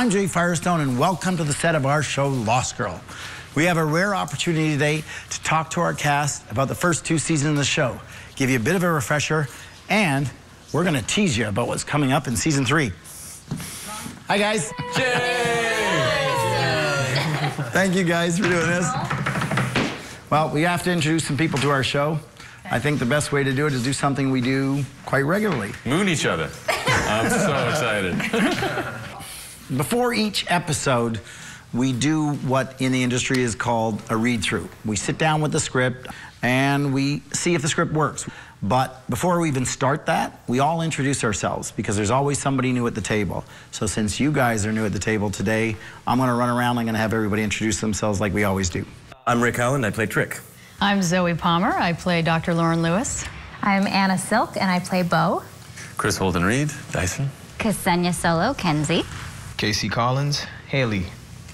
I'm Jay Firestone, and welcome to the set of our show, Lost Girl. We have a rare opportunity today to talk to our cast about the first 2 seasons of the show, give you a bit of a refresher, and we're going to tease you about what's coming up in season 3. Hi, guys. Thank you, guys, for doing this. Well, we have to introduce some people to our show. I think the best way to do it is do something we do quite regularly. Moon each other. I'm so excited. Before each episode, we do what in the industry is called a read-through. We sit down with the script and we see if the script works. But before we even start that, we all introduce ourselves because there's always somebody new at the table. So since you guys are new at the table today, I'm going to run around. I'm going to have everybody introduce themselves like we always do. I'm Rick Allen. I play Trick. I'm Zoe Palmer. I play Dr. Lauren Lewis. I'm Anna Silk, and I play Bo. Chris Holden Reed, Dyson. Ksenia Solo, Kenzie. Casey Collins, Haley.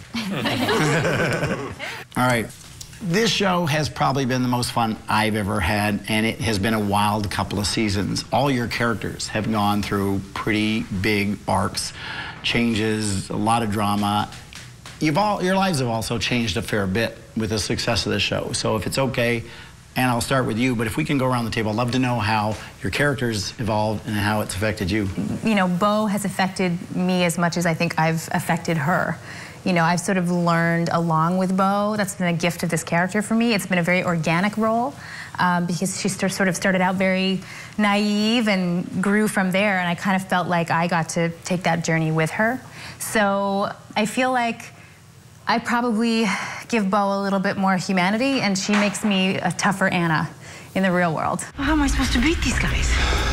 All right. This show has probably been the most fun I've ever had, and it has been a wild couple of seasons. All your characters have gone through pretty big arcs, changes, a lot of drama. Your lives have also changed a fair bit with the success of the show. So if it's okay, and I'll start with you, but if we can go around the table, I'd love to know how your characters evolved and how it's affected you. You know, Bo has affected me as much as I think I've affected her. You know, I've sort of learned along with Bo. That's been a gift of this character for me. It's been a very organic role because she sort of started out very naive and grew from there, and I kind of felt like I got to take that journey with her. So I feel like I probably give Bo a little bit more humanity, and she makes me a tougher Anna in the real world. Well, how am I supposed to beat these guys?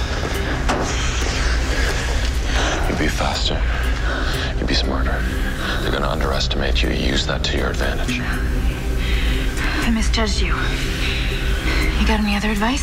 You'd be faster. You'd be smarter. They're going to underestimate you. Use that to your advantage. I misjudged you. You got any other advice?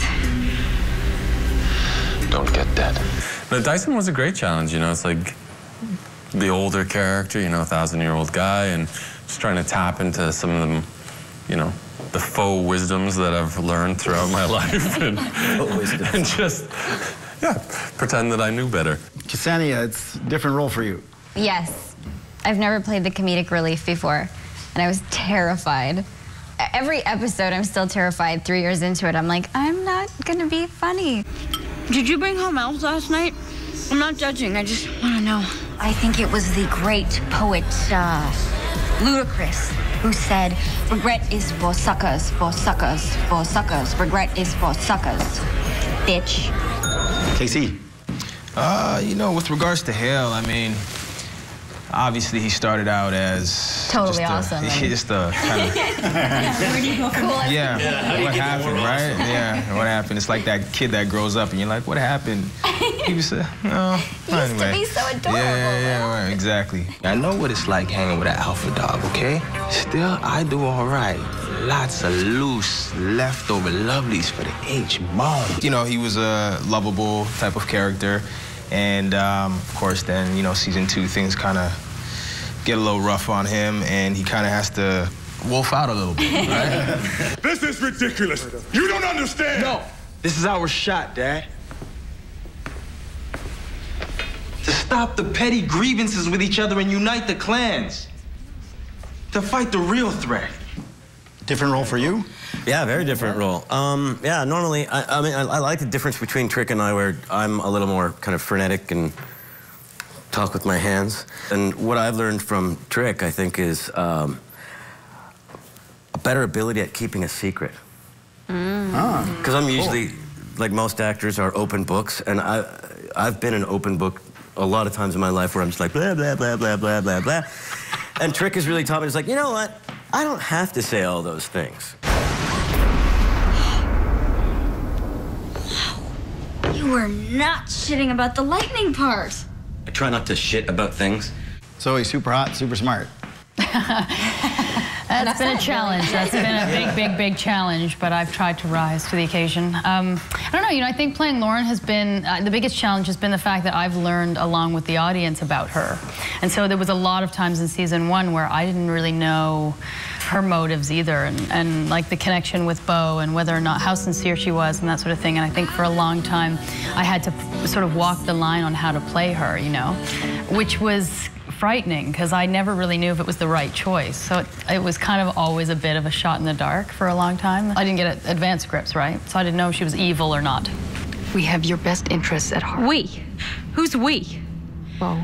Don't get dead. But Dyson was a great challenge, you know. It's like the older character, you know, 1,000-year-old guy, and just trying to tap into some of them, you know, the faux wisdoms that I've learned throughout my life, and just, yeah, pretend that I knew better. Ksenia, it's a different role for you. Yes. I've never played the comedic relief before, and I was terrified. Every episode, I'm still terrified. 3 years into it, I'm like, I'm not gonna be funny. Did you bring home elves last night? I'm not judging, I just want to know. I think it was the great poet, Ludacris, who said, regret is for suckers, for suckers, for suckers. Regret is for suckers, bitch. Casey. You know, with regards to Hale, I mean, obviously he started out as totally awesome. Just a kind of Where do you go from there? Yeah, what happened, right? Yeah, what happened? It's like that kid that grows up and you're like, what happened? He was no. He used to be so adorable. Yeah, right, exactly. I know what it's like hanging with an alpha dog, okay? Still, I do all right. Lots of loose, leftover lovelies for the H-bomb. You know, he was a lovable type of character. And, of course, then, you know, season 2, things kind of get a little rough on him, and he kind of has to wolf out a little bit, right? This is ridiculous. You don't understand. No, this is our shot, Dad. To stop the petty grievances with each other and unite the clans. To fight the real threat. Different role for you? Yeah, very different role. Yeah, normally, I mean, I like the difference between Trick and I, where I'm a little more kind of frenetic and talk with my hands. And what I've learned from Trick, I think, is a better ability at keeping a secret. Because I'm usually, like most actors, are open books, and I've been an open book a lot of times in my life where I'm just like, blah, blah, blah, blah, blah, blah, blah. And Trick has really taught me, it's like, you know what? I don't have to say all those things. You were not shitting about the lightning part. I try not to shit about things. Zoe, super hot, super smart. That's been a challenge. That's been a big challenge, but I've tried to rise to the occasion. I don't know, you know, I think playing Lauren has been, the biggest challenge has been the fact that I've learned along with the audience about her. And so there was a lot of times in season 1 where I didn't really know her motives either, and like the connection with Bo and whether or not, how sincere she was and that sort of thing. And I think for a long time, I had to sort of walk the line on how to play her, you know, which was frightening because I never really knew if it was the right choice. So it was kind of always a bit of a shot in the dark for a long time. I didn't get advanced scripts, right? So I didn't know if she was evil or not. We have your best interests at heart. We? Who's we? Bo.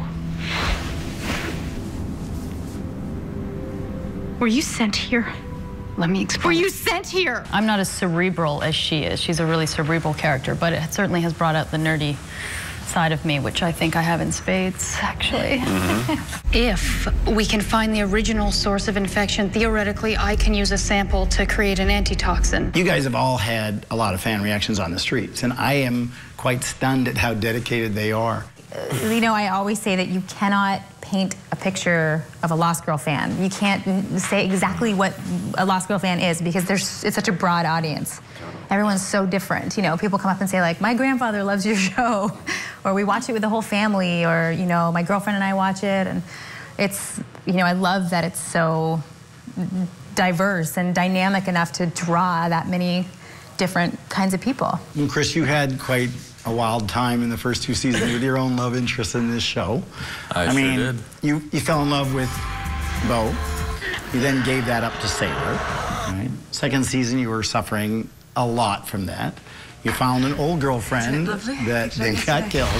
Were you sent here? Let me explain. Were you sent here? I'm not as cerebral as she is. She's a really cerebral character, but it certainly has brought out the nerdy side of me, which I think I have in spades, actually. If we can find the original source of infection, theoretically, I can use a sample to create an antitoxin. You guys have all had a lot of fan reactions on the streets, and I am quite stunned at how dedicated they are. You know, I always say that you cannot paint a picture of a Lost Girl fan. You can't say exactly what a Lost Girl fan is because it's such a broad audience. Everyone's so different. You know, people come up and say like, my grandfather loves your show, or we watch it with the whole family, or, you know, my girlfriend and I watch it. And it's, you know, I love that it's so diverse and dynamic enough to draw that many different kinds of people. And Chris, you had quite a wild time in the first 2 seasons with your own love interest in this show. I mean, sure did. You fell in love with Bo. You then gave that up to Sailor. Right? Second season, you were suffering a lot from that. You found an old girlfriend that then got killed.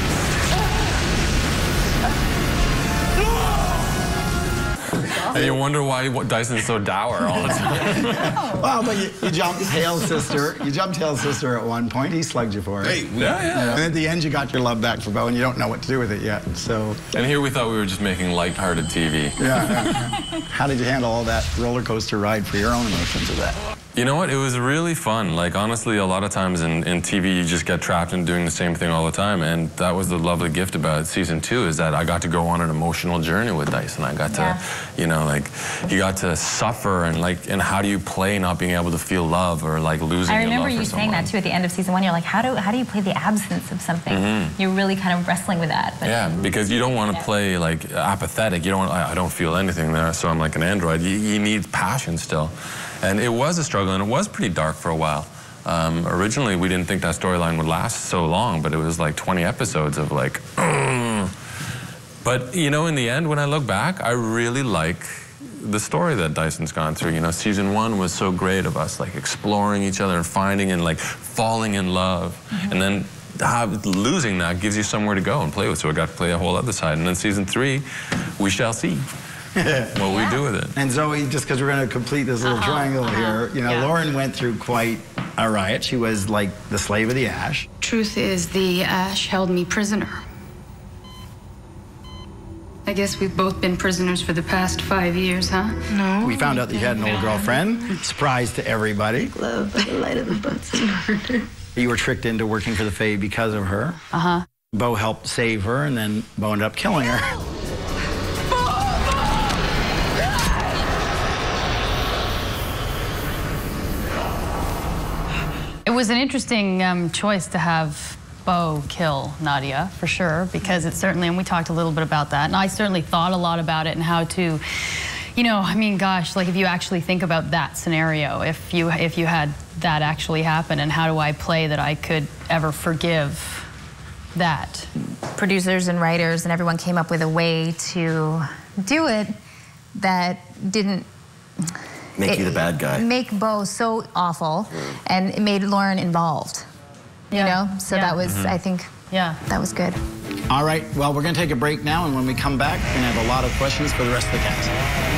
And you wonder why Dyson's so dour all the time. Well, but you jumped Hale's sister. You jumped Hale's sister at one point. He slugged you for it. Hey, yeah. And at the end, you got your love back for Bo, and you don't know what to do with it yet. So. And here we thought we were just making lighthearted TV. Yeah. How did you handle all that roller coaster ride for your own emotions of that? You know what? It was really fun. Like, honestly, a lot of times in TV, you just get trapped in doing the same thing all the time. And that was the lovely gift about season 2, is that I got to go on an emotional journey with Dyson. I got to, you know, like, you got to suffer and how do you play not being able to feel love or like losing your love for someone. I remember you saying that too at the end of season 1. You're like, how do you play the absence of something? You're really kind of wrestling with that. But yeah, because you don't want to play like apathetic. You don't want, I don't feel anything there, so I'm like an android. You need passion still. And it was a struggle, and it was pretty dark for a while. Originally, we didn't think that storyline would last so long, but it was like 20 episodes of like, But, you know, in the end, when I look back, I really like the story that Dyson's gone through. You know, season 1 was so great of us, like, exploring each other and finding and, like, falling in love. And then losing that gives you somewhere to go and play with, so I got to play a whole other side. And then season 3, we shall see what we do with it. And Zoe, just because we're going to complete this little triangle here, you know, Lauren went through quite a riot. She was like the slave of the ash. Truth is, the ash held me prisoner. I guess we've both been prisoners for the past 5 years, huh? No. We found out that you had an old girlfriend. Surprise to everybody. Love by the light of the Bunsen burner. You were tricked into working for the Fae because of her. Bo helped save her, and then Bo ended up killing her. It was an interesting choice to have Bo kill Nadia, for sure, because it certainly, and we talked a little bit about that, and I certainly thought a lot about it and how to, you know, I mean, gosh, like if you actually think about that scenario, if you had that actually happen, and how do I play that I could ever forgive that? Producers and writers and everyone came up with a way to do it that didn't make you the bad guy. Make Bo so awful, and it made Lauren involved. You know? So that was, I think, that was good. All right, well, we're going to take a break now, and when we come back, we're going to have a lot of questions for the rest of the cast.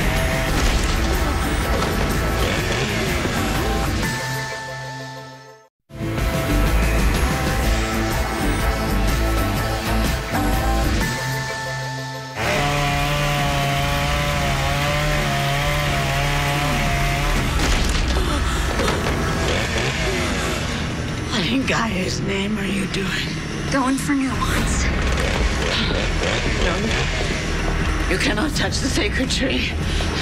What in Gaia's name are you doing? Going for nuance. No. You cannot touch the sacred tree.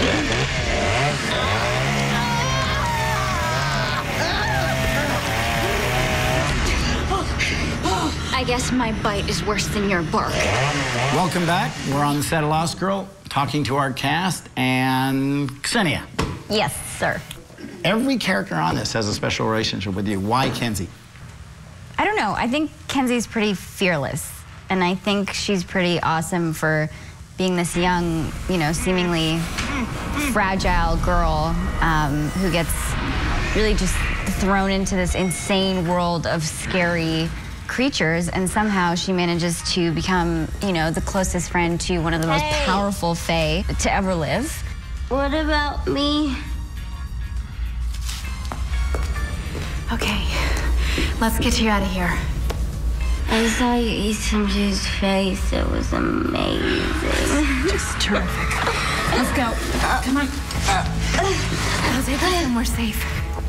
I guess my bite is worse than your bark. Welcome back. We're on the set of Lost Girl, talking to our cast, and Ksenia. Yes, sir. Every character on this has a special relationship with you. Why Kenzie? I don't know. I think Kenzie's pretty fearless, and I think she's pretty awesome for being this young, you know, seemingly fragile girl who gets really just thrown into this insane world of scary creatures, and somehow she manages to become, you know, the closest friend to one of the most powerful fae to ever live. What about me? Okay, let's get you out of here. I saw you eat some dude's face. It was amazing. Just terrific. Let's go. Come on. I'll take us somewhere safe.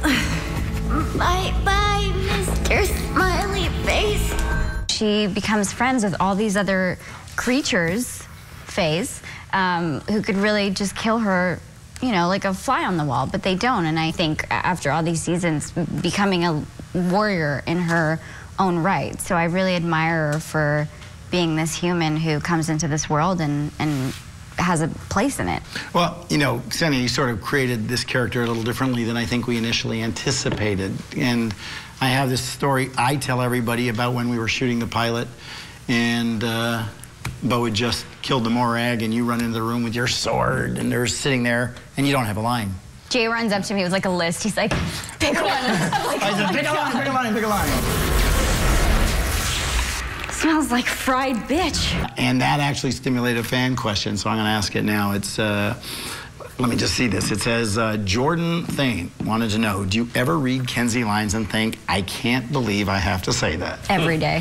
Bye-bye, Mr. Smiley Face. She becomes friends with all these other creatures, fays, who could really just kill her, you know, like a fly on the wall, but they don't. And I think after all these seasons, becoming a warrior in her own right. So I really admire her for being this human who comes into this world and has a place in it. Well, you know, Xenia, you sort of created this character a little differently than I think we initially anticipated. And I have this story I tell everybody about when we were shooting the pilot, and Bo had just killed the Morag, and you run into the room with your sword, and they're sitting there, and you don't have a line. Jay runs up to me with like a list. He's like, pick one. I said, pick a line, pick a line, pick a line. Smells like fried bitch. And that actually stimulated a fan question, so I'm going to ask it now. It's, let me just see this. It says, Jordan Thane wanted to know, do you ever read Kenzie lines and think, I can't believe I have to say that? Every day.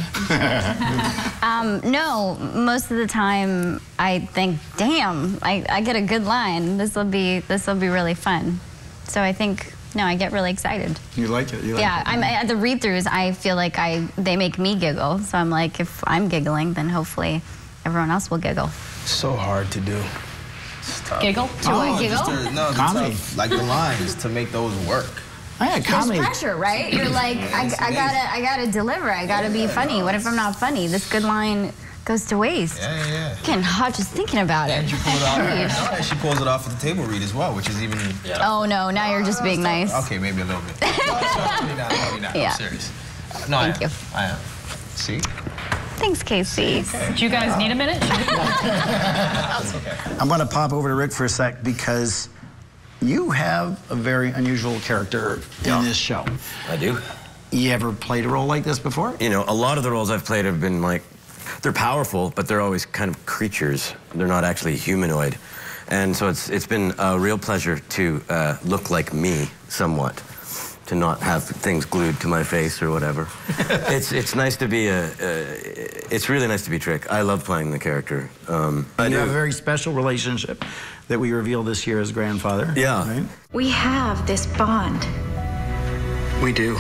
No, most of the time I think, damn, I get a good line. This will be really fun. So I think, no, I get really excited. You like it? You like yeah, it. at the read-throughs, I feel like they make me giggle. So I'm like, if I'm giggling, then hopefully everyone else will giggle. So hard to do. Giggle? Do I giggle? Comedy. Like the lines, to make those work. Yeah, comedy. There's pressure, right? You're like, I gotta deliver. I gotta be funny. What if I'm not funny? This good line goes to waste. Yeah. Getting hot just thinking about it. And you pull it off. No, and she pulls it off at the table read as well, which is even. Yeah. Oh no! Now you're just being nice. Okay, maybe a little bit. Maybe not. Yeah. I'm serious. No, Thank you. I am. See? Thanks, Casey. Do you guys need a minute? That's okay. I'm going to pop over to Rick for a sec because you have a very unusual character in this show. I do. You ever played a role like this before? You know, a lot of the roles I've played have been like, they're powerful, but they're always kind of creatures. They're not actually humanoid. And so it's been a real pleasure to look like me somewhat, to not have things glued to my face or whatever. It's nice to be it's really nice to be Trick. I love playing the character. You have a very special relationship that we revealed this year as grandfather. Yeah. Right? We have this bond. We do.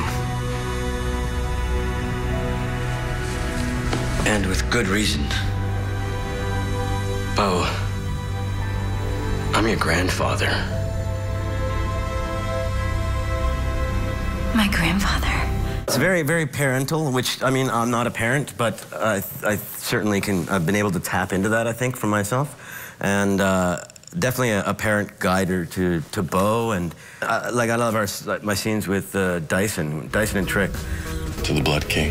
And with good reason. Bo, I'm your grandfather. My grandfather. It's very, very parental, which, I mean, I'm not a parent, but I certainly I've been able to tap into that, I think, for myself. And definitely a parent guider to Bo, and like, I love my scenes with Dyson and Trick. To the Blood King.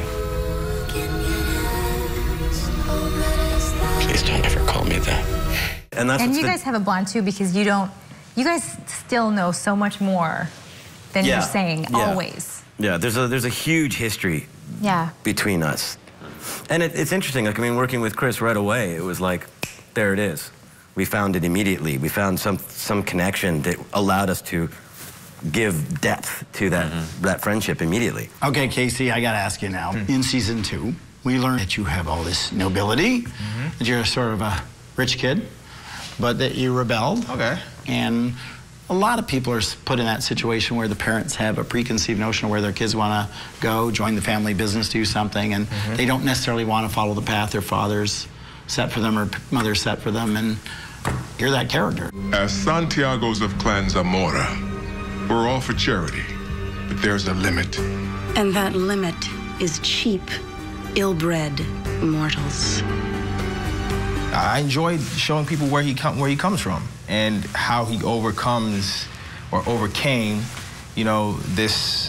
Please don't ever call me that. And you guys have a bond too, because you guys still know so much more than you're saying, always. Yeah, there's a huge history between us. And it's interesting, like, I mean, working with Chris right away, it was like, there it is. We found it immediately. We found some connection that allowed us to give depth to that friendship immediately. Okay, Casey, I gotta ask you now. In season 2, we learned that you have all this nobility, that you're sort of a rich kid, but that you rebelled. Okay. And a lot of people are put in that situation where the parents have a preconceived notion of where their kids want to go, join the family business, do something, and they don't necessarily want to follow the path their fathers set for them or mothers set for them, and you're that character. As Santiagos of Clan Zamora, we're all for charity, but there's a limit. And that limit is cheap, ill-bred mortals. I enjoyed showing people where he comes from and how he overcomes or overcame, this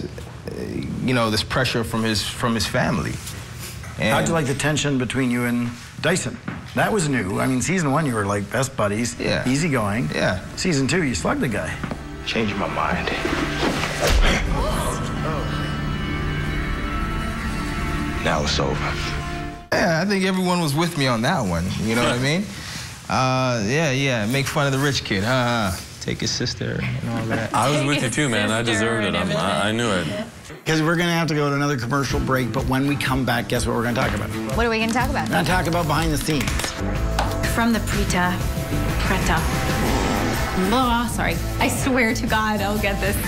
pressure from his family. And how'd you like the tension between you and Dyson? That was new. I mean, season 1, you were like best buddies. Yeah. Easygoing. Yeah. Season 2, you slugged the guy. Changed my mind. Now it's over. Yeah, I think everyone was with me on that one. You know what I mean? Yeah. Make fun of the rich kid. Take his sister and all that. I was with you too, man. I deserved it. I knew it. Because we're going to have to go to another commercial break, but when we come back, guess what we're going to talk about? What are we going to talk about? We're going to talk about behind the scenes. From the Preta. Blah, sorry. I swear to God, I'll get this.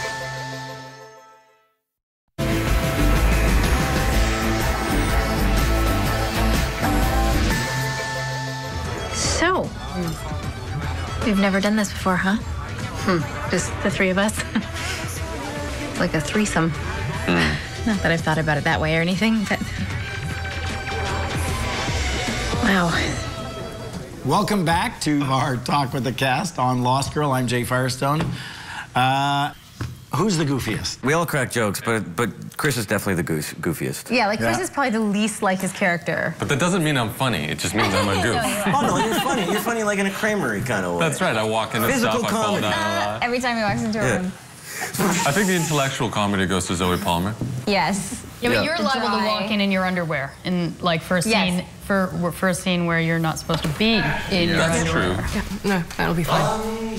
So, we've never done this before, huh? Just the three of us. Like a threesome. Not that I've thought about it that way or anything, but... Wow. Welcome back to our Talk with the Cast on Lost Girl. I'm Jay Firestone. Who's the goofiest? We all crack jokes, but Chris is definitely the goofiest. Yeah, like Chris is probably the least like his character. But that doesn't mean I'm funny. It just means I'm a goof. Oh, no, you're funny. You're funny like in a Kramery kind of way. That's right. I walk into stuff, I fall down a lot. Every time he walks into a room. I think the intellectual comedy goes to Zoe Palmer. Yes. Yeah, but you're liable to walk in your underwear in like for a scene for a scene where you're not supposed to be in your underwear. That's true. Yeah, no, that'll be fine.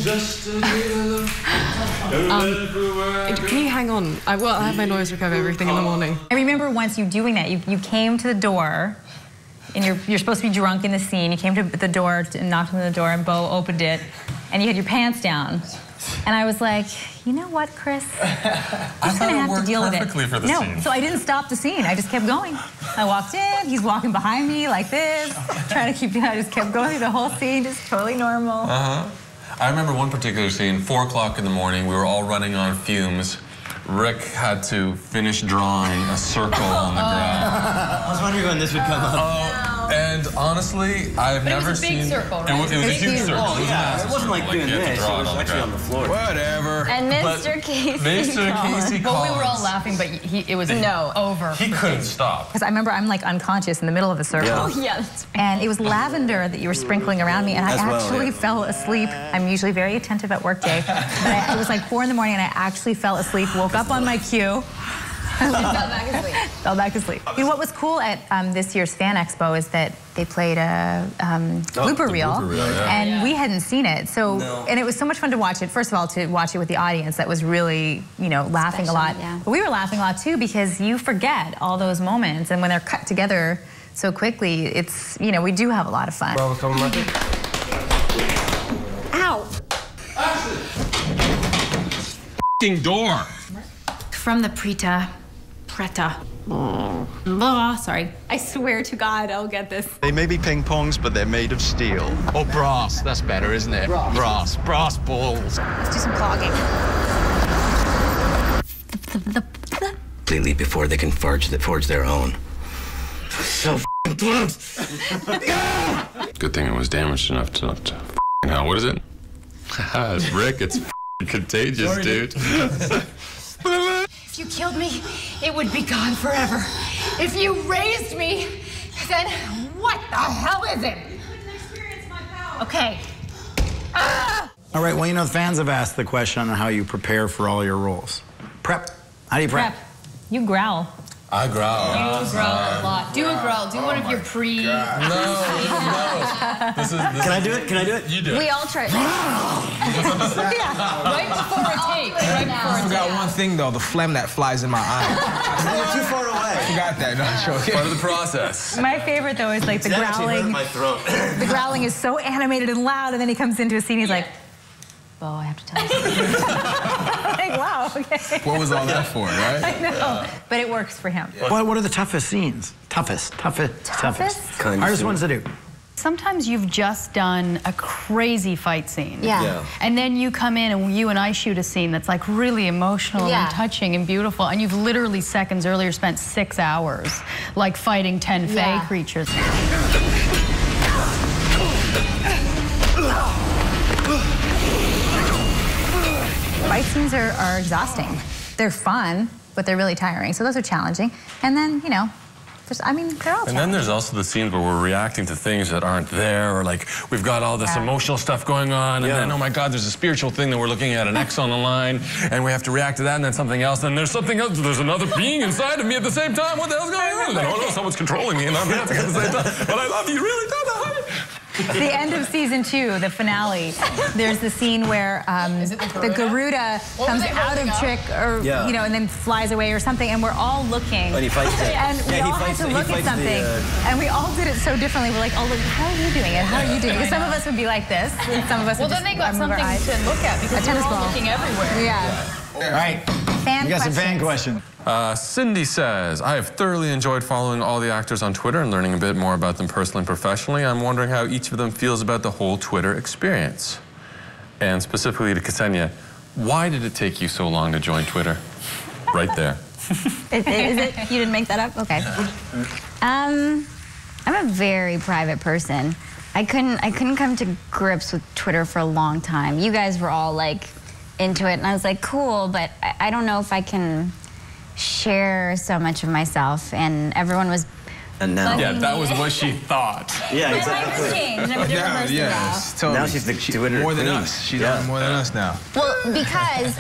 Can you hang on? I have my noise recover everything in the morning. I remember once you doing that. You came to the door, and you're supposed to be drunk in the scene. You came to the door and knocked on the door, and Bo opened it, and you had your pants down. And I was like, you know what, Chris? I'm gonna have to deal with it. For the scene. So I didn't stop the scene. I just kept going. I walked in. He's walking behind me like this, trying to keep. I just kept going through the whole scene, just totally normal. I remember one particular scene. 4 o'clock in the morning. We were all running on fumes. Rick had to finish drawing a circle on the ground. I was wondering when this would come up. And honestly, I've never seen... It was a big circle, right? It was a huge circle. Oh, yeah. It wasn't like doing this. It was actually on the floor. Whatever. And Mr. Casey. Mr. Casey But we were all laughing, but it was over. He couldn't stop. Because I remember I'm like unconscious in the middle of the circle. Yeah. Oh, yeah, that's right. And it was lavender that you were sprinkling around me, and I actually fell asleep. I'm usually very attentive at work day, but it was like 4 in the morning, and I actually fell asleep, woke up on my cue. Fell back asleep. Fell back asleep. You know what was cool at this year's Fan Expo is that they played a blooper reel, and we hadn't seen it. So, and it was so much fun to watch it. First of all, to watch it with the audience, that was really, you know, laughing a lot. Yeah. But we were laughing a lot too because you forget all those moments, and when they're cut together so quickly, it's, you know, we do have a lot of fun. Ow! F***ing door. From the Preta. Blah, sorry. I swear to God, I'll get this. They may be ping pongs, but they're made of steel. Or brass. That's better, isn't it? Brass. Brass balls. Let's do some clogging. Completely before they can forge their own. So f***ing close. Good thing it was damaged enough to hell. What is it? It's Rick. It's contagious, dude. If you killed me, it would be gone forever. If you raised me, then what the hell is it? Okay. All right, well, you know, the fans have asked the question on how you prepare for all your roles. Prep. How do you prep? You growl. I growl. You growl a lot. Do a growl. Do one of your pre... No. This Can I do it? Can I do it? You do it. We all try. Right before a take. Right before I forgot one thing, though. The phlegm that flies in my eye. You're too far away. I forgot that. No, I'm joking. Part of the process. My favorite, though, is like the growling. My throat. The growling is so animated and loud, and then he comes into a scene, he's like, "Oh, I have to tell you something." Like, wow, okay. What was all that for, right? I know, but it works for him. What are the toughest scenes? Toughest. Hardest ones to do. Sometimes you've just done a crazy fight scene. Yeah. And then you come in and you and I shoot a scene that's like really emotional and touching and beautiful, and you've literally seconds earlier spent 6 hours like fighting 10 Fae creatures. Fight scenes are exhausting. They're fun, but they're really tiring. So those are challenging. And then, you know, I mean, they're all And then there's also the scenes where we're reacting to things that aren't there, or like we've got all this emotional stuff going on, and then, oh my God, there's a spiritual thing that we're looking at, an X on the line, and we have to react to that, and then something else, and there's something else, there's another being inside of me at the same time. What the hell's going on? And then, oh no, someone's controlling me, and I'm reacting at the same time. But I love you, really don't know. The end of season 2, the finale, there's the scene where the Garuda comes out of Trick, or you know, and then flies away or something, and we're all looking. And he fights it. And we all had to look at something, and we all did it so differently. We're like, oh, look, how are you doing it? How are you doing it? Because some of us would be like this, and some of us would just then they got something to look at because we're all looking everywhere. Yeah. All right. Fan we got some fan questions. Cindy says, I have thoroughly enjoyed following all the actors on Twitter and learning a bit more about them personally and professionally. I'm wondering how each of them feels about the whole Twitter experience. And specifically to Ksenia, why did it take you so long to join Twitter? Right there. Is it? You didn't make that up? Okay. I'm a very private person. I couldn't come to grips with Twitter for a long time. You guys were all like into it, and I was like, cool, but I don't know if I can share so much of myself, and everyone was. And now, yeah, that was what she thought. Yeah, exactly. Changed. I'm a different person now. Totally. Now she's the Twitter more than queen. us. She's on more than us now. Well, because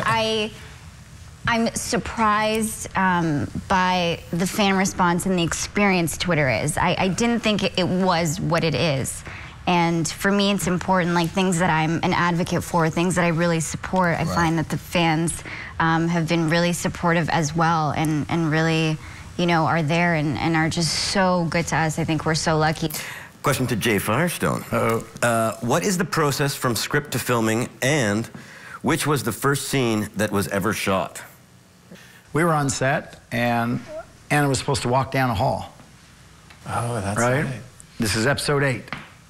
I'm surprised by the fan response and the experience Twitter is. I didn't think it was what it is. And for me, it's important, like things that I'm an advocate for, things that I really support. I find that the fans have been really supportive as well, and really, you know, are there and are just so good to us. I think we're so lucky. Question to Jay Firestone. What is the process from script to filming, and which was the first scene that was ever shot? We were on set, and Anna was supposed to walk down a hall. Oh, that's right. This is episode 8.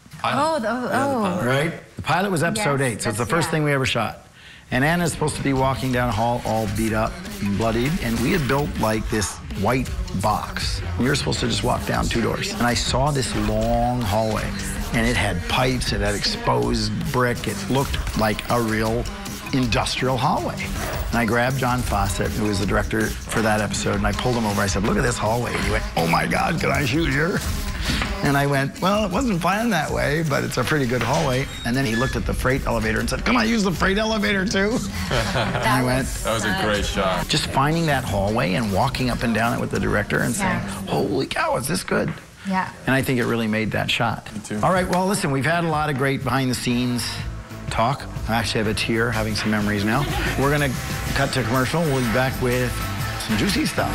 Right? The pilot was episode 8, so it's the first thing we ever shot. And Anna's supposed to be walking down a hall all beat up and bloodied, and we had built like this white box. We were supposed to just walk down 2 doors. And I saw this long hallway, and it had pipes, it had exposed brick, it looked like a real industrial hallway. And I grabbed John Fawcett, who was the director for that episode, and I pulled him over. I said, look at this hallway. And he went, oh my God, can I shoot here? And I went, well, it wasn't planned that way, but it's a pretty good hallway. And then he looked at the freight elevator and said, come on, use the freight elevator too. And I went, that was a great shot. Just finding that hallway and walking up and down it with the director and saying, holy cow, is this good? Yeah. And I think it really made that shot. Me too. All right, well, listen, we've had a lot of great behind the scenes talk. I actually have a tear having some memories now. We're gonna cut to commercial. We'll be back with some juicy stuff.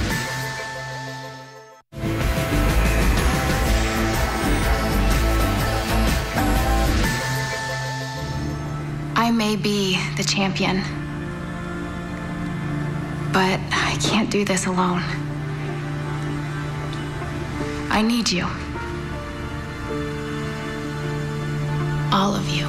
I may be the champion, but I can't do this alone. I need you. All of you.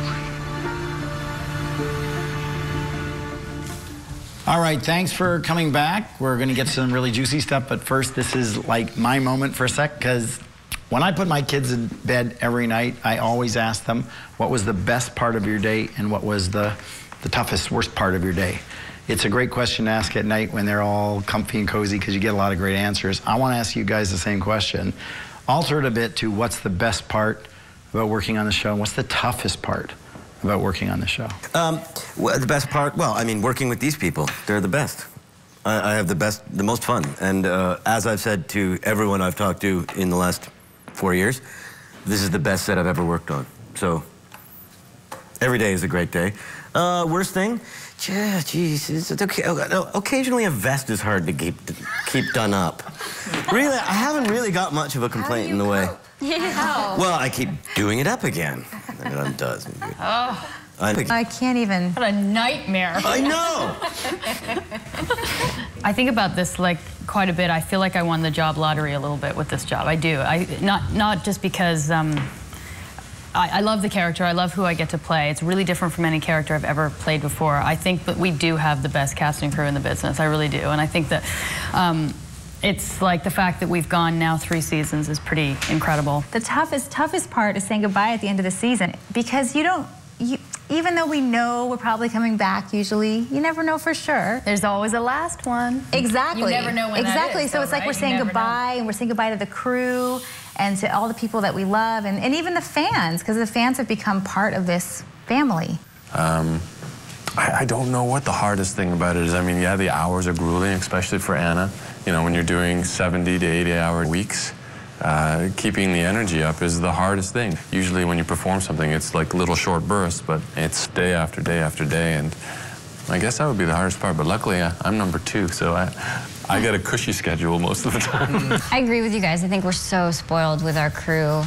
All right, thanks for coming back. We're gonna get some really juicy stuff, but first, this is like my moment for a sec, because when I put my kids in bed every night, I always ask them, what was the best part of your day and what was the toughest, worst part of your day? It's a great question to ask at night when they're all comfy and cozy, because you get a lot of great answers. I want to ask you guys the same question. Alter it a bit to what's the best part about working on the show and what's the toughest part about working on the show? Well, the best part, well, I mean, working with these people, they're the best. I have the most fun. And as I've said to everyone I've talked to in the last 4 years, this is the best set I've ever worked on. So every day is a great day. Worst thing? Yeah, geez, it's okay. Occasionally a vest is hard to keep done up. Really, I haven't really got much of a complaint in the way. Yeah. Well, I keep doing it up again. And it undoes. Oh. I can't even. What a nightmare. I know. I think about this like quite a bit. I feel like I won the job lottery a little bit with this job. I do. Not just because I love the character. I love who I get to play. It's really different from any character I've ever played before. I think that we do have the best casting crew in the business. I really do. And I think that it's like the fact that we've gone now 3 seasons is pretty incredible. The toughest part is saying goodbye at the end of the season, because even though we know we're probably coming back usually, you never know for sure. There's always a last one. Exactly. You never know when exactly. that is, So it's like we're saying goodbye, and we're saying goodbye to the crew and to all the people that we love, and even the fans, because the fans have become part of this family. I don't know what the hardest thing about it is. I mean, yeah, the hours are grueling, especially for Anna. You know, when you're doing 70 to 80-hour weeks, keeping the energy up is the hardest thing. Usually when you perform something, it's like little short bursts, but it's day after day after day, and I guess that would be the hardest part, but luckily I'm number 2, so I get a cushy schedule most of the time. I agree with you guys. I think we're so spoiled with our crew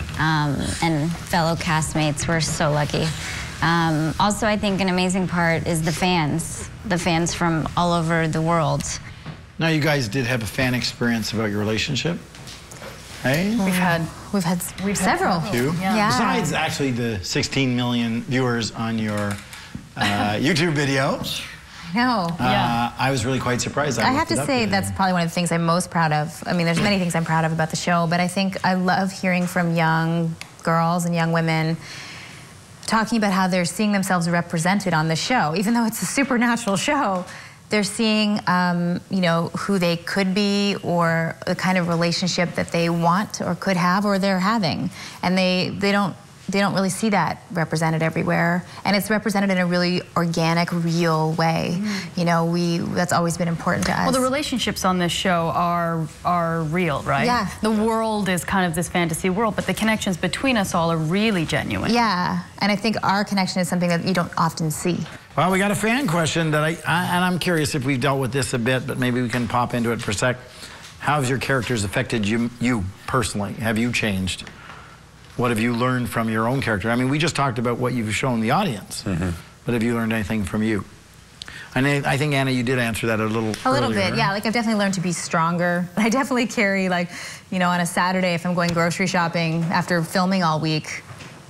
and fellow castmates. We're so lucky. Also, I think an amazing part is the fans from all over the world. Now, you guys did have a fan experience about your relationship, hey? We've had several. Few? Yeah. Besides, actually, the 16 million viewers on your YouTube video. I know. I was really quite surprised. I have to say that's probably one of the things I'm most proud of. I mean, there's many things I'm proud of about the show, but I think I love hearing from young girls and young women talking about how they're seeing themselves represented on the show. Even though it's a supernatural show, they're seeing, you know, who they could be or the kind of relationship that they want or could have or they're having. And they don't really see that represented everywhere. And it's represented in a really organic, real way. You know, that's always been important to us. Well, the relationships on this show are real, right? Yeah. The world is kind of this fantasy world, but the connections between us all are really genuine. Yeah, and I think our connection is something that you don't often see. Well, we got a fan question that and I'm curious if we've dealt with this a bit, but maybe we can pop into it for a sec. How have your characters affected you personally? Have you changed? What have you learned from your own character? I mean, we just talked about what you've shown the audience, but have you learned anything from you? And I think, Anna, you did answer that a little bit, yeah. Like, I've definitely learned to be stronger. I definitely carry, like, you know, on a Saturday, if I'm going grocery shopping after filming all week,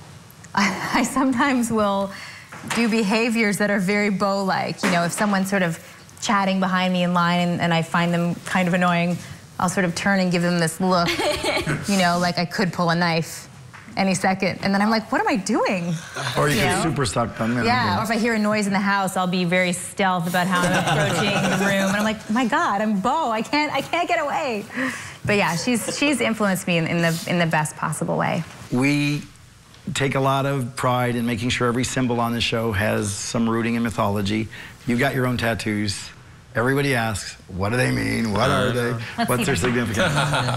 I sometimes will do behaviors that are very Beau-like. You know, if someone's sort of chatting behind me in line and I find them kind of annoying, I'll sort of turn and give them this look, you know, like I could pull a knife any second. And then I'm like, what am I doing? Or you get super sucked on them. Yeah, or if I hear a noise in the house, I'll be very stealth about how I'm approaching the room. And I'm like, my God, I'm Beau. I can't get away. But yeah, she's influenced me in the best possible way. We take a lot of pride in making sure every symbol on the show has some rooting in mythology. You've got your own tattoos. Everybody asks, what do they mean? What are they? What's their significance?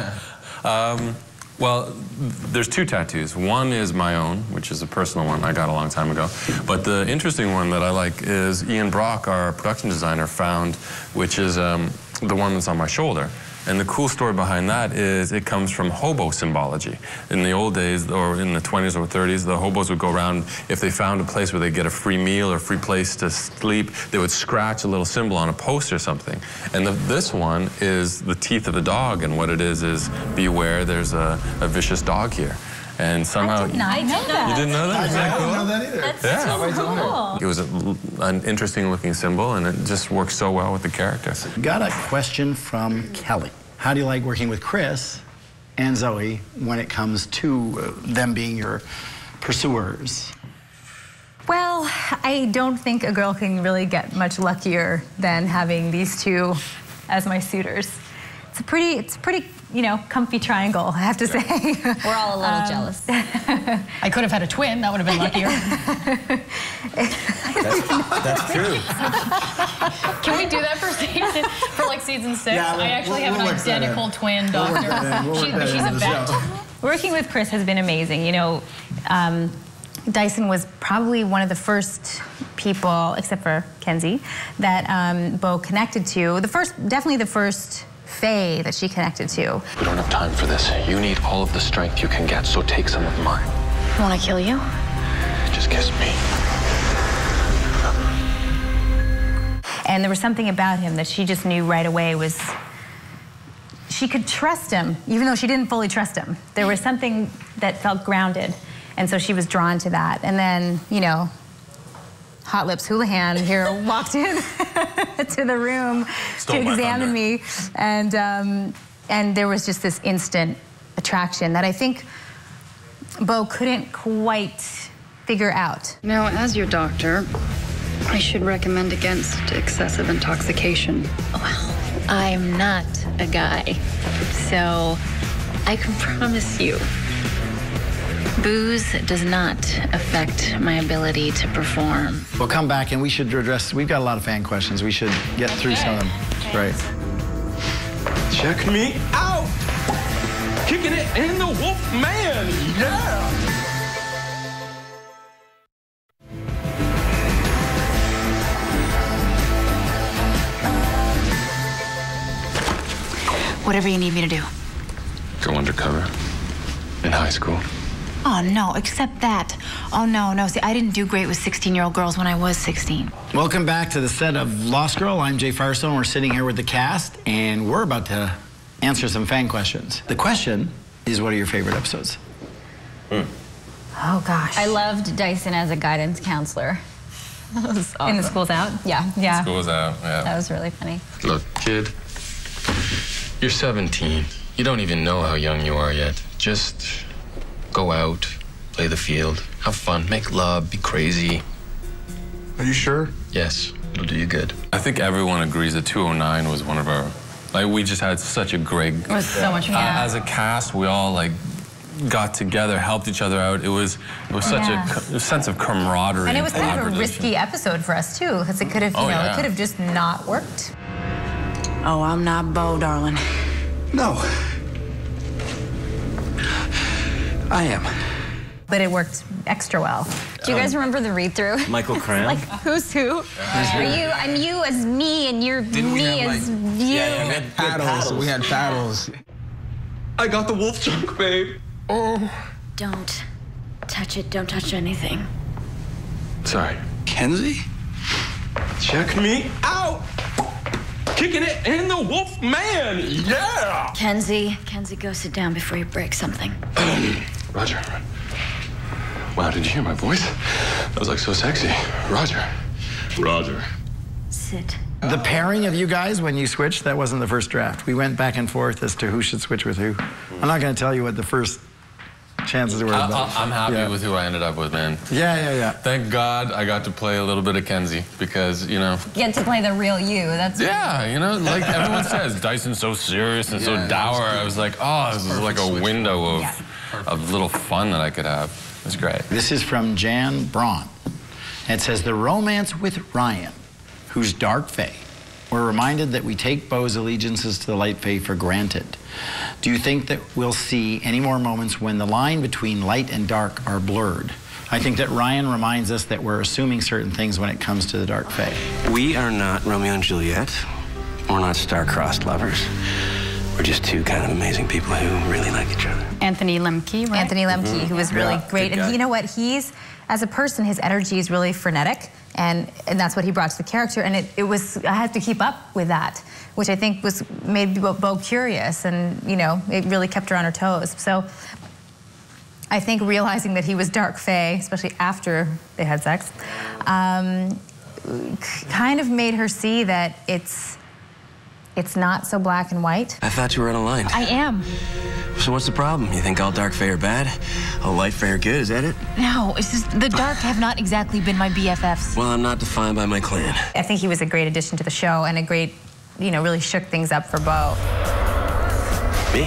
Well, there's 2 tattoos. One is my own, which is a personal one I got a long time ago. But the interesting one that I like is Ian Brock, our production designer, found, which is the one that's on my shoulder. And the cool story behind that is it comes from hobo symbology. In the old days, or in the 20s or 30s, the hobos would go around, if they found a place where they get a free meal or free place to sleep, they would scratch a little symbol on a post or something. And this one is the teeth of a dog, and what it is beware, there's a vicious dog here. And somehow... I did not know that. You didn't know that? I didn't know that either. That's so cool. It was an interesting looking symbol, and it just works so well with the character. Got a question from Kelly. How do you like working with Chris and Zoe when it comes to them being your pursuers? Well, I don't think a girl can really get much luckier than having these 2 as my suitors. It's a pretty, you know, comfy triangle, I have to say. We're all a little jealous. I could have had a twin. That would have been luckier. That's true. Can we do that for like season 6? Yeah, I actually have an identical twin doctor. She's a vet. Working with Chris has been amazing. You know, Dyson was probably one of the first people, except for Kenzie, that Beau connected to. Definitely the first Faye that she connected to. We don't have time for this. You need all of the strength you can get, so take some of mine. Want to kill you? Just kiss me. And there was something about him that she just knew right away was she could trust him, even though she didn't fully trust him. There was something that felt grounded, and so she was drawn to that. And then, you know, Hot Lips Houlihan here walked in to the room to examine me, and there was just this instant attraction that I think Beau couldn't quite figure out. Now, as your doctor, I should recommend against excessive intoxication. Well, I'm not a guy, so I can promise you, booze does not affect my ability to perform. We'll come back and we should address, we've got a lot of fan questions. We should get through some of them. Right. Check me out! Kicking it in the Wolf Man, yeah! Whatever you need me to do. Go undercover in high school. Oh, no, except that. Oh, no. See, I didn't do great with 16-year-old girls when I was 16. Welcome back to the set of Lost Girl. I'm Jay Firestone. We're sitting here with the cast, and we're about to answer some fan questions. The question is, what are your favorite episodes? Oh, gosh. I loved Dyson as a guidance counselor. That was awesome. In The School's Out? Yeah. School's Out, yeah. That was really funny. Look, kid, you're 17. You don't even know how young you are yet. Just go out, play the field, have fun, make love, be crazy. Are you sure? Yes, it'll do you good. I think everyone agrees that 209 was one of our, like, we just had such a great... It was so much fun. As a cast, we all, like, got together, helped each other out. It was such a sense of camaraderie. And it was kind of a risky episode for us, too, because it could have, it could have just not worked. Oh, I'm not Bo, darling. No. I am. But it worked extra well. Do you guys remember the read-through? Michael Cram? Like, who's who? Are you? I'm you as me, and you're me as you. Yeah, we had paddles. We had paddles. I got the wolf junk, babe. Oh. Don't touch it. Don't touch anything. Sorry. Kenzie? Check me out! Kicking it in the Wolf Man, yeah! Kenzie, go sit down before you break something. Roger. Wow, did you hear my voice? That was like so sexy. Roger. Roger. Sit. The pairing of you guys when you switched, that wasn't the first draft. We went back and forth as to who should switch with who. I'm not going to tell you what the first chances were. I'm happy with who I ended up with, man. Yeah. Thank God I got to play a little bit of Kenzie because, you know... Get to play the real you. That's yeah, you know, like everyone says, Dyson's so serious and so dour. I was like, oh, this is like a window of little fun that I could have. It was great. This is from Jan Braun. It says, the romance with Ryan, who's dark fae. We're reminded that we take Beau's allegiances to the light fae for granted. Do you think that we'll see any more moments when the line between light and dark are blurred? I think that Ryan reminds us that we're assuming certain things when it comes to the dark fae. We are not Romeo and Juliet. We're not star-crossed lovers. We're just two kind of amazing people who really like each other. Anthony Lemke, right? Anthony Lemke, who was really great. And you know what? As a person, his energy is really frenetic. And that's what he brought to the character. And I had to keep up with that, which I think made Beau curious. And, you know, it really kept her on her toes. So I think realizing that he was dark fae, especially after they had sex, kind of made her see that it's not so black and white. I thought you were unaligned. I am. So what's the problem? You think all dark fae are bad? All light fae are good, is that it? No, it's just the dark have not exactly been my BFFs. Well, I'm not defined by my clan. I think he was a great addition to the show and a great, you know, really shook things up for Beau. Me?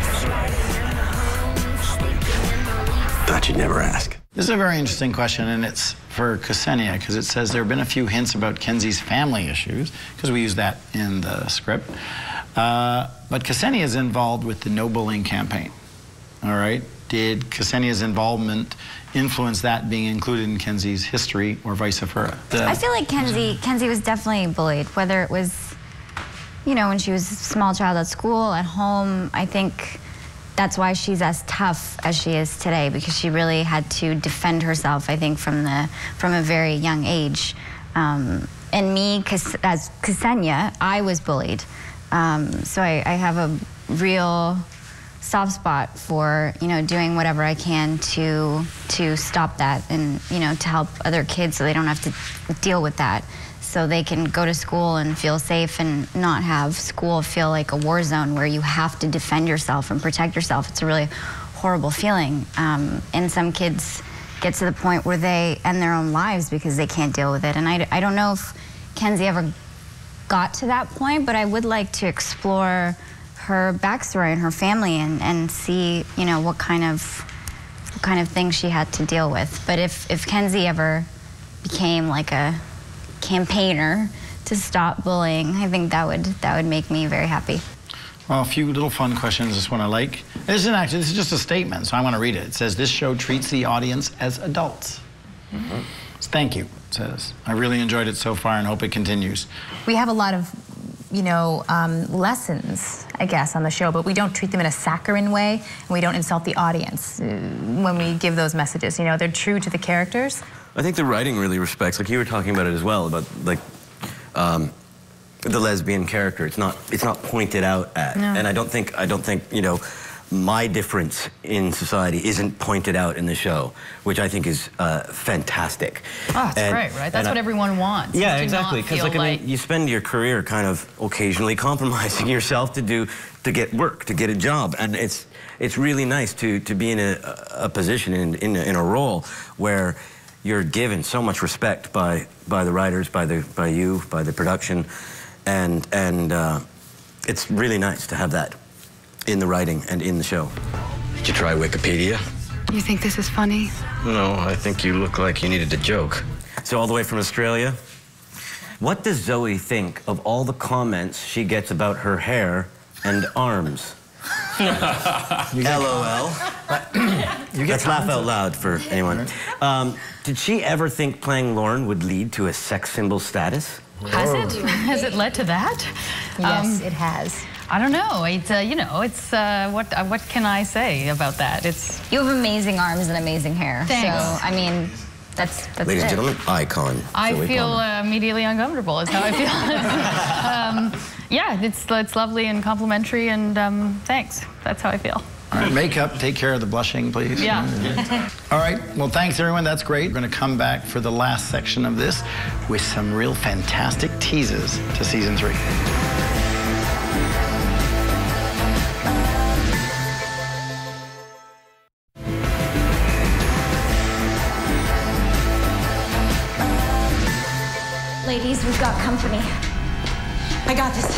Thought you'd never ask. This is a very interesting question, and it's for Ksenia, because it says there have been a few hints about Kenzie's family issues, because we use that in the script. But Ksenia is involved with the no bullying campaign. All right? Did Ksenia's involvement influence that being included in Kenzie's history, or vice versa? I feel like Kenzie was definitely bullied, whether it was, you know, when she was a small child at school, at home. I think that's why she's as tough as she is today, because she really had to defend herself, I think, from a very young age. And me, as Ksenia, I was bullied. So I have a real soft spot for, you know, doing whatever I can to stop that and, you know, to help other kids so they don't have to deal with that, so they can go to school and feel safe and not have school feel like a war zone where you have to defend yourself and protect yourself. It's a really horrible feeling. And some kids get to the point where they end their own lives because they can't deal with it. And I don't know if Kenzie ever got to that point, but I would like to explore her backstory and her family and see, you know, what kind of things she had to deal with. But if Kenzie ever became like a campaigner to stop bullying, I think that would make me very happy. Well, a few little fun questions. This one I like. This is just a statement, so I want to read it. It says, "This show treats the audience as adults." Mm-hmm. Thank you, it says. I really enjoyed it so far and hope it continues. We have a lot of, you know, lessons, I guess, on the show, but we don't treat them in a saccharine way, and we don't insult the audience when we give those messages. You know, they're true to the characters. I think the writing really respects, like you were talking about it as well, about like the lesbian character. It's not pointed out at, no. And I don't think you know, my difference in society isn't pointed out in the show, which I think is fantastic. Oh, it's great, right? That's what everyone wants. Yeah, exactly. Because like, I mean, you spend your career kind of occasionally compromising yourself to get work, to get a job, and it's really nice to be in a position in a role where you're given so much respect by the writers, by you, by the production, and it's really nice to have that in the writing and in the show. Did you try Wikipedia? You think this is funny? No, I think you look like you needed a joke. So all the way from Australia, what does Zoe think of all the comments she gets about her hair and arms? LOL. Let's laugh out loud for anyone. Did she ever think playing Lauren would lead to a sex symbol status? Has it? Has it led to that? Yes, it has. I don't know. It's you know, it's what can I say about that? It's you have amazing arms and amazing hair. Thanks. So I mean, that's ladies and gentlemen, icon. I feel immediately uncomfortable. Is how I feel. Yeah, it's lovely and complimentary, and thanks. That's how I feel. All right, makeup, take care of the blushing, please. Yeah. All right, well, thanks, everyone. That's great. We're going to come back for the last section of this with some real fantastic teases to season 3. Ladies, we've got company. I got this.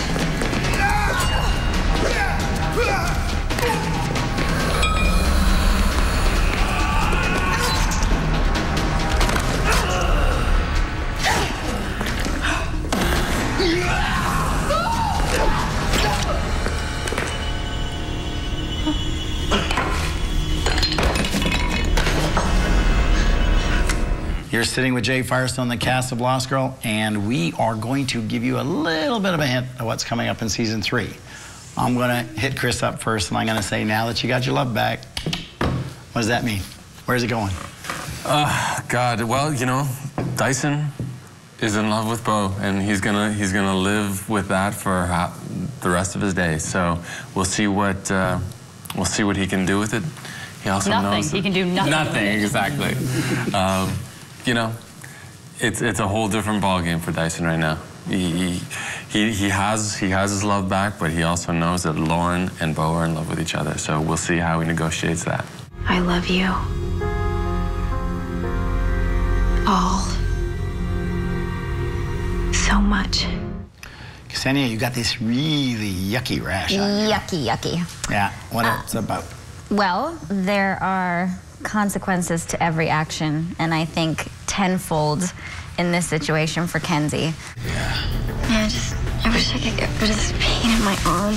You're sitting with Jay Firestone, the cast of Lost Girl, and we are going to give you a little bit of a hint of what's coming up in season 3. I'm going to hit Chris up first, and I'm going to say, now that you got your love back, what does that mean? Where's it going? God, well, you know, Dyson is in love with Bo, and he's gonna live with that for the rest of his days. So we'll see what he can do with it. He also knows he can do nothing. Nothing, exactly. You know, it's a whole different ballgame for Dyson right now. He has his love back, but he also knows that Lauren and Bo are in love with each other. So we'll see how he negotiates that. I love you. All. So much. Ksenia, you got this really yucky rash on you. Yucky. Yeah, what's it about? Well, there are consequences to every action, and I think tenfold in this situation for Kenzie. Yeah, I wish I could get rid of this pain in my arm.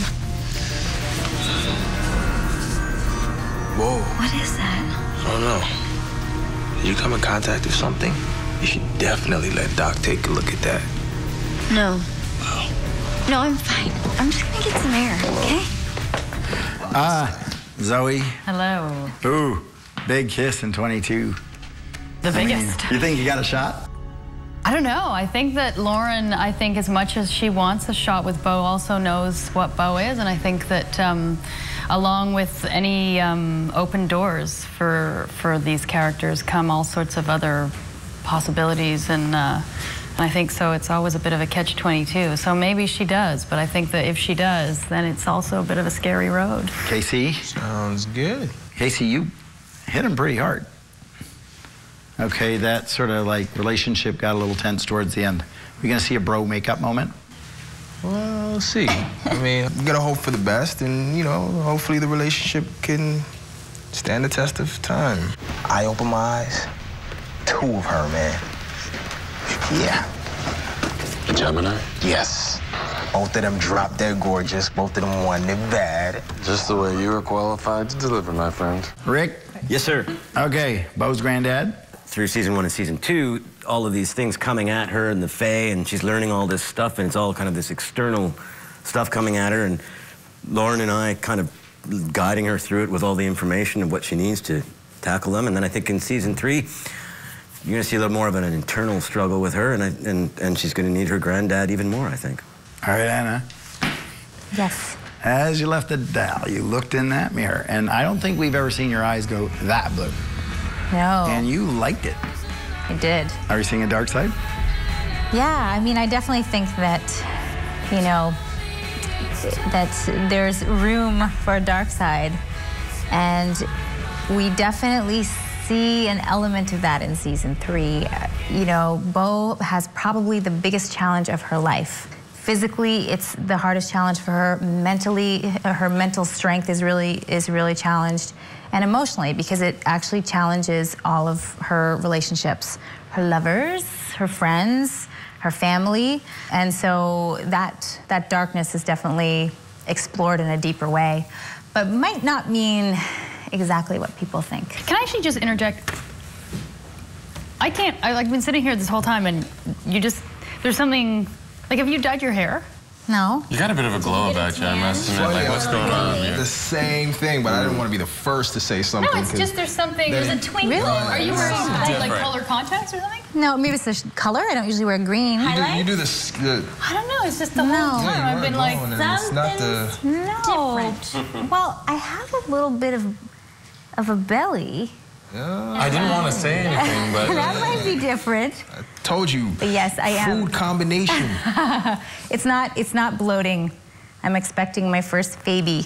Whoa. What is that? I don't know. Did you come in contact with something? You should definitely let Doc take a look at that. No. No, I'm fine. I'm just gonna get some air, okay? Zoe. Hello. Ooh, big kiss in 22. The biggest. You think you got a shot? I don't know. I think that Lauren, as much as she wants a shot with Bo, also knows what Bo is, and I think that along with any open doors for these characters come all sorts of other possibilities, and I think so it's always a bit of a catch-22. So maybe she does, but I think that if she does, then it's also a bit of a scary road. Casey? Sounds good. Casey, you hit him pretty hard. Okay, that sort of like relationship got a little tense towards the end. We gonna see a bro makeup moment? Well, we'll see. I mean, we gotta hope for the best, and you know, hopefully the relationship can stand the test of time. I opened my eyes. 2 of her, man. Yeah. A Gemini? Yes. Both of them dropped dead gorgeous. Both of them wanted it bad. Just the way you were qualified to deliver, my friend. Rick? Yes, sir. Okay, Beau's granddad. Through season 1 and season 2, all of these things coming at her and the Fae, and she's learning all this stuff, and it's all kind of this external stuff coming at her, and Lauren and I kind of guiding her through it with all the information of what she needs to tackle them. And then I think in season 3, you're gonna see a little more of an internal struggle with her, and she's gonna need her granddad even more, I think. All right, Anna. Yes. As you left the dial, you looked in that mirror, and I don't think we've ever seen your eyes go that blue. No. And you liked it. I did. Are you seeing a dark side? Yeah, I mean, I definitely think that, you know, that there's room for a dark side. And we definitely see an element of that in season 3. You know, Beau has probably the biggest challenge of her life. Physically, it's the hardest challenge for her. Mentally, her mental strength is really challenged. And emotionally, because it actually challenges all of her relationships, her lovers, her friends, her family. And so that darkness is definitely explored in a deeper way, but might not mean exactly what people think. Can I actually just interject? I've been sitting here this whole time, and there's something, like, have you dyed your hair? No. You got a bit of a glow about you, I must admit. Like, what's going on here? The same thing, but I didn't want to be the first to say something. No, it's just there's a twinkle. Really? Are you wearing like color contacts or something? No, maybe it's the color. I don't usually wear green. You do the I don't know. It's just the whole time I've been like, something's different. Well, I have a little bit of a belly. I didn't want to say anything, but that might be different. I told you. But yes, I am. Food combination. It's not bloating. I'm expecting my first baby.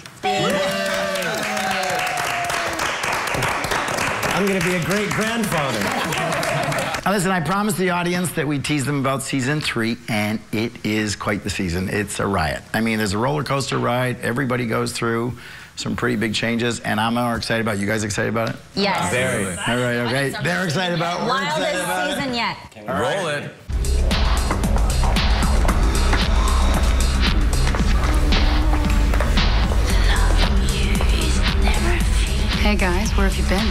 I'm gonna be a great grandfather. Now listen, I promised the audience that we'd tease them about season 3, and it is quite the season. It's a riot. I mean, there's a roller coaster ride. Everybody goes through some pretty big changes, and I'm more excited about it. You guys excited about it? Yes. Very. All right, okay. They're excited about it. We're excited about Wildest season yet. roll it. Hey guys, where have you been?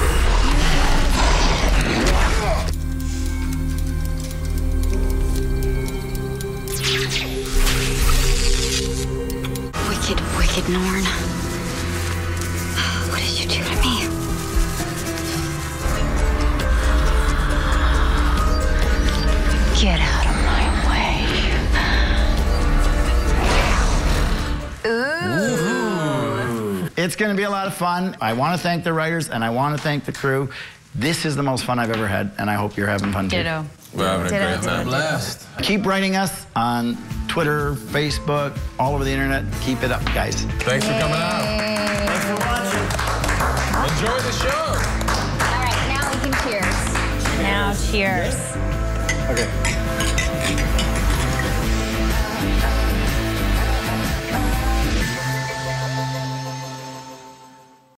Wicked Norn. What did you do to me? Get out of my way. Ooh. It's going to be a lot of fun. I want to thank the writers, and I want to thank the crew. This is the most fun I've ever had, and I hope you're having fun too. Ditto. We're having a great time. Blessed. Keep writing us on Twitter, Facebook, all over the internet. Keep it up, guys. Thanks for coming out. Thanks for watching. Enjoy the show. All right, now we can cheers. Now cheers. Okay.